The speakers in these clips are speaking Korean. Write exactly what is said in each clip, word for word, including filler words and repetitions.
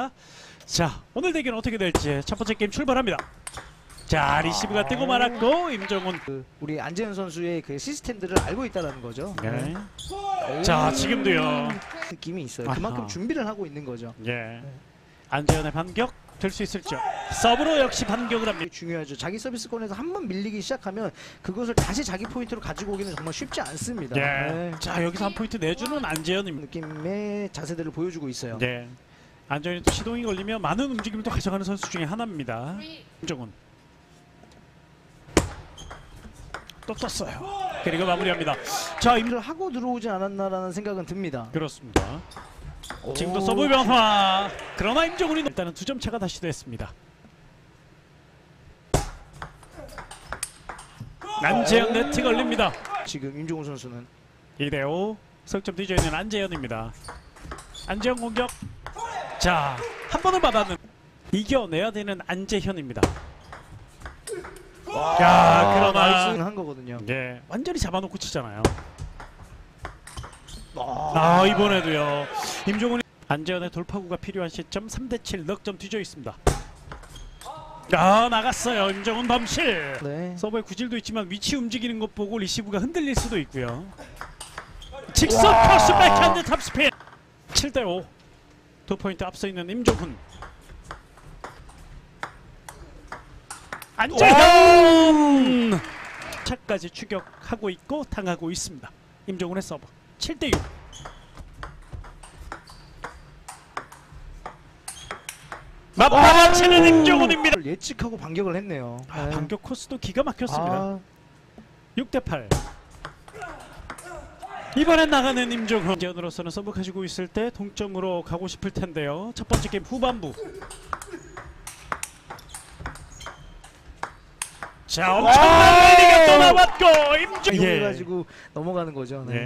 자, 오늘 대결은 어떻게 될지 첫 번째 게임 출발합니다. 자, 리시브가 뜨고 말았고 임정훈. 그 우리 안재현 선수의 그 시스템들을 알고 있다라는 거죠. 네. 자, 지금도요. 느낌이 있어요. 아하. 그만큼 준비를 하고 있는 거죠. 예. 안재현의 반격 될 수 있을죠. 서브로 역시 반격을 합니다. 중요하죠. 자기 서비스권에서 한 번 밀리기 시작하면 그것을 다시 자기 포인트로 가지고 오기는 정말 쉽지 않습니다. 예. 네. 자, 여기서 한 포인트 내주는 안재현입니다. 느낌의 자세들을 보여주고 있어요. 네. 안재현이 또 시동이 걸리면 많은 움직임을 또 가져가는 선수 중에 하나입니다. 임정훈. 또 떴어요. 그리고 마무리합니다. 자, 임 일을 하고 들어오지 않았나라는 생각은 듭니다. 그렇습니다. 지금도 서브 변화. 그러나 임정훈이 일단은 두 점 차가 다시 됐습니다. 안재현 네트 걸립니다. 지금 임종훈 선수는 이 대 오 석점 뒤져 있는 안재현입니다. 안재현 공격. 자, 한 번을 받았는 이겨내야 되는 안재현입니다. 야, 그러나 나이스 한 거거든요. 예, 완전히 잡아놓고 치잖아요. 아, 이번에도요. 임종훈이 안재현의 돌파구가 필요한 시점 삼 대 칠 넉점 뒤져 있습니다. 아, 나갔어요. 임종훈 범실. 네. 서브의 구질도 있지만 위치 움직이는 것 보고 리시브가 흔들릴 수도 있고요. 직선 코스 백핸드 탑스핀. 칠 대 오. 두 포인트 앞서 있는 임종훈. 안재현 차까지 추격하고 있고 당하고 있습니다. 임종훈의 서브 칠 대 육. 맞받아치는 임종훈입니다. 예측하고 반격을 했네요. 아, 네. 반격 코스도 기가 막혔습니다. 아, 육 대 팔. 이번엔 나가는 임종훈. 안재현으로서는 서브 가지고 있을 때 동점으로 가고 싶을 텐데요. 첫 번째 게임 후반부. 자, 엄청난 리가 또 나왔고 임종훈. 이걸 가지고 넘어가는 거죠. 네. 예.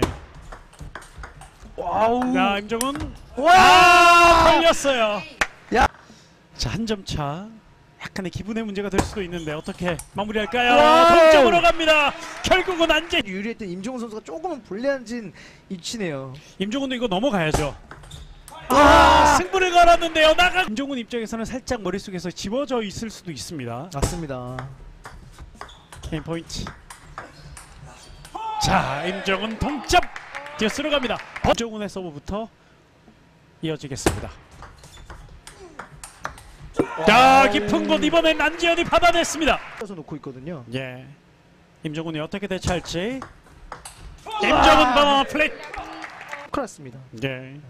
와우. 자, 임종훈. 와! 아, 걸렸어요. 야. 자, 한 점 차. 약간의 기분의 문제가 될 수도 있는데 어떻게 마무리할까요? 와우. 동점으로 갑니다. 결국은 안재. 유리했던 임종훈 선수가 조금은 불리한진 위치네요. 임종훈도 이거 넘어가야죠. 아, 승부를 걸었는데요. 나가. 임종훈 입장에서는 살짝 머릿속에서 지워져 있을 수도 있습니다. 맞습니다. 게임 포인트. 자, 임종훈 동점. 뒤에서 갑니다. 임종훈의 서브부터 이어지겠습니다. 자, 깊은 곳 이번엔 안재현이 받아냈습니다. 떠서 놓고 있거든요. 예. 임종훈이 어떻게 대처할지. 임종훈 번호 플레이. 그렇습니다. 예.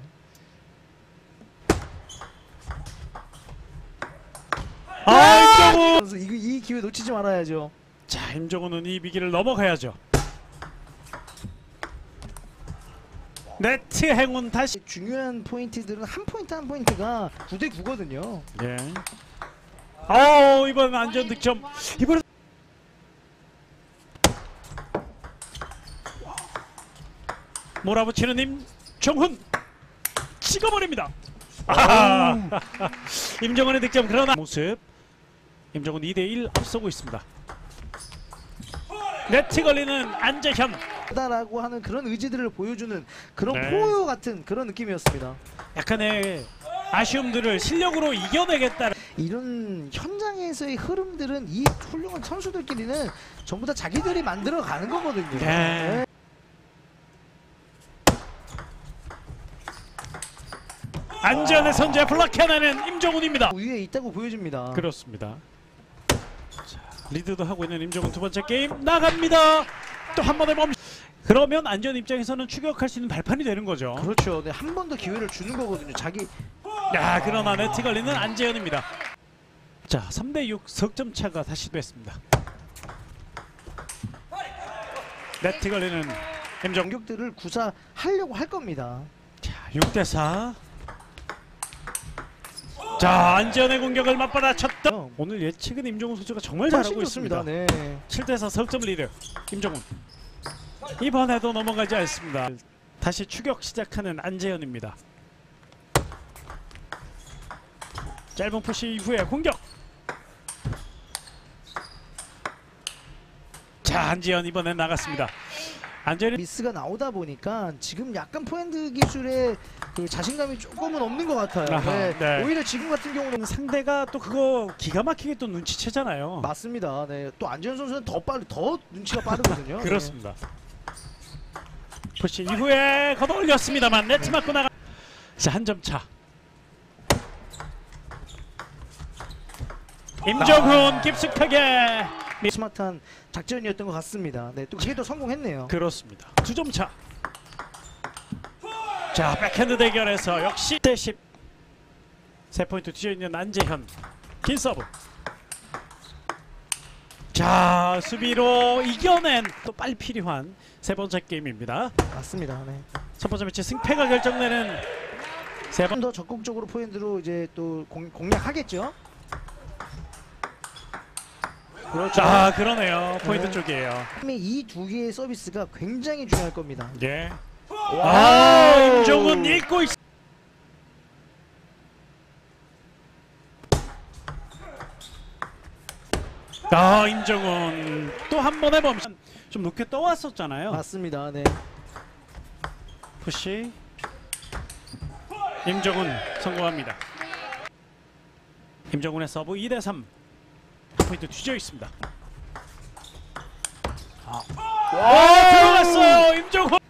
아, 임종훈. 선수 이, 이 기회 놓치지 말아야죠. 자, 임종훈은 이 위기를 넘어가야죠. 네트 행운 다시. 중요한 포인트들은 한 포인트 한 포인트가 구 대 구거든요. 예. 어, 이번 안전 득점. 이번에 몰아붙이는 임종훈 찍어버립니다. 아하. 임종훈의 득점. 그러나 모습. 임종훈 이 대 일 앞서고 있습니다. 네트 걸리는 안재현. 다라고 하는 그런 의지들을 보여주는 그런 네. 포효 같은 그런 느낌이었습니다. 약간의 아쉬움들을 실력으로 이겨내겠다. 이런 현장에서의 흐름들은 이 훌륭한 선수들끼리는 전부 다 자기들이 만들어 가는 거거든요. 네. 안재현의 선제 블락해내는 임종훈입니다. 위에 있다고 보여줍니다. 그렇습니다. 자, 리드도 하고 있는 임종훈 두 번째 게임 나갑니다. 또 한 번에 멈. 그러면 안재현 입장에서는 추격할 수 있는 발판이 되는 거죠. 그렇죠. 네, 한 번 더 기회를 주는 거거든요. 자기 야, 그러나 네트 걸리는 안재현입니다. 자, 삼 대 육 석점 차가 다시 됐습니다. 네트 걸리는 임종훈. 공격들을 구사하려고 할 겁니다. 자, 육 대 사. 자, 안재현의 공격을 맞받아쳤다. 오늘 예측은 임종훈 선수가 정말 잘하고 있습니다. 네. 칠 대 사 석점 리드. 임종훈. 이번에도 넘어가지 않습니다. 다시 추격 시작하는 안재현입니다. 짧은 푸시 이후에 공격. 자, 안재현 이번엔 나갔습니다. 안전히 미스가 나오다 보니까 지금 약간 포핸드 기술에 그 자신감이 조금은 없는 것 같아요. 아하, 네. 네. 오히려 지금 같은 경우는 상대가 또 그거 기가 막히게 또 눈치채잖아요. 맞습니다. 네. 또 안재현 선수는 더 빠르, 더 눈치가 빠르거든요. 그렇습니다. 푸시 이후에 걷어 올렸습니다만 네트 맞고 나가. 자, 한 점 차. 임정훈 깊숙하게. 네. 스마트한 작전이었던 것 같습니다. 네. 또 그게 또 성공했네요. 그렇습니다. 두 점 차. 자, 백핸드 대결에서 역시 대 십. 세 포인트 뒤져 있는 안재현. 긴 서브. 자, 수비로 이겨낸 또 빨리 필요한 세 번째 게임입니다. 맞습니다. 네. 첫 번째 매치 승패가 결정되는 세 번. 좀 더 적극적으로 포핸드로 이제 또 공, 공략하겠죠. 그렇죠. 자, 그러네요. 포인트 네. 쪽이에요. 이 두 개의 서비스가 굉장히 중요할 겁니다. 예. 아, 임종훈 읽고 있. 아, 임종훈 또 한 번에 멈춘. 좀 높게 떠왔었잖아요. 맞습니다. 네. 푸시. 임종훈 성공합니다. 임종훈의 서브 이 대 삼. 포인트 뒤져 있습니다. 아, 와, 들어갔어요. 임종훈.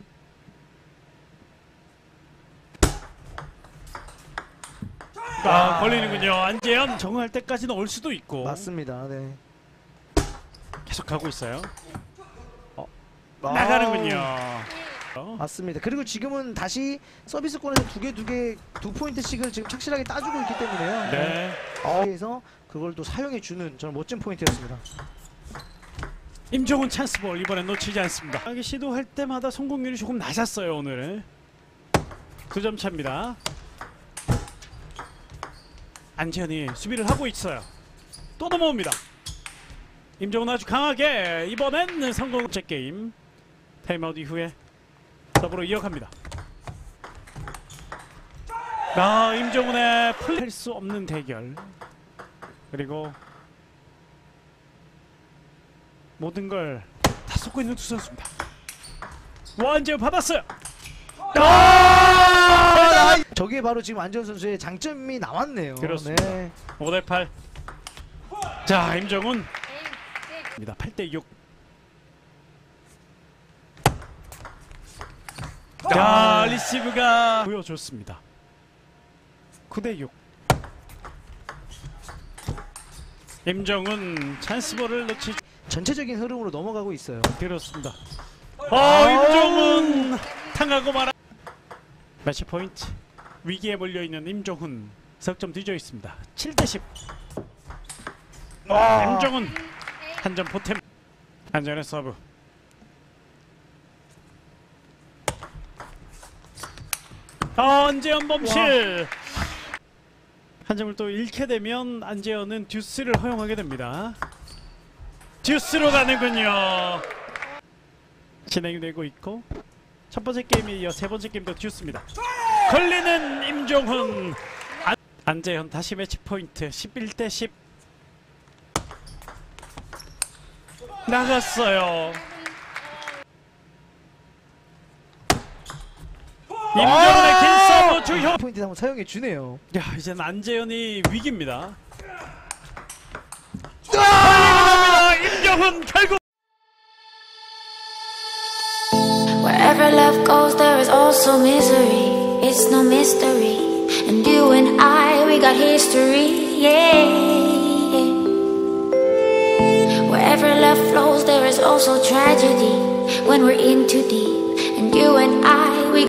아, 걸리는군요. 안재현 적응할 때까지는 올 수도 있고. 맞습니다. 네. 계속 가고 있어요. 어, 아우. 나가는군요. 어. 맞습니다. 그리고 지금은 다시 서비스권에서 두 개 두 개 두 포인트씩을 지금 착실하게 따주고 있기 때문에요. 네. 그래서 그걸 또 사용해 주는 저는 멋진 포인트였습니다. 임종훈 찬스볼 이번엔 놓치지 않습니다. 하기 시도할 때마다 성공률이 조금 낮았어요. 오늘 두 점 차입니다. 안재현이 수비를 하고 있어요. 또 넘어옵니다. 임종훈 아주 강하게 이번엔 성공제 게임. 타임아웃 이후에 서브로 이어갑니다. 아, 임종훈의 풀릴 수 없는 대결. 그리고 모든 걸 다 쏟고 있는 두 선수입니다. 원재훈 받았어요. 아! 저게 바로 지금 안재현 선수의 장점이 나왔네요. 그렇습니다. 네. 오 대 팔. 자, 임정훈 팔 대 육. 자, 리시브가 보여줬습니다. 구 대 육. 임정훈 찬스볼을 놓치. 전체적인 흐름으로 넘어가고 있어요. 그렇습니다. 어, 임정훈 당하고 말아. 매치 포인트. 위기에 몰려 있는 임정훈 석점 뒤져 있습니다. 칠 대 십. 와. 임정훈 한 점 보탬. 안전의 서브. 어, 안재현 범실. 한 점을 또 잃게 되면 안재현은 듀스를 허용하게 됩니다. 듀스로 가는군요. 진행이 되고 있고 첫 번째 게임에 이어 세 번째 게임도 듀스입니다. 걸리는 임종훈. 안, 안재현 다시 매치 포인트. 십일 대 십. 나갔어요. 임종훈의 긴 서브 주효. 포인트 한번 사용해 주네요. 야, 이제는 안재현이 위기입니다. 아! 임종훈 결국. Wherever love goes, there is also misery. It's no mystery. And you and I, we got history. Yeah. Wherever love flows, there is also tragedy. When we're in too deep. And you and I.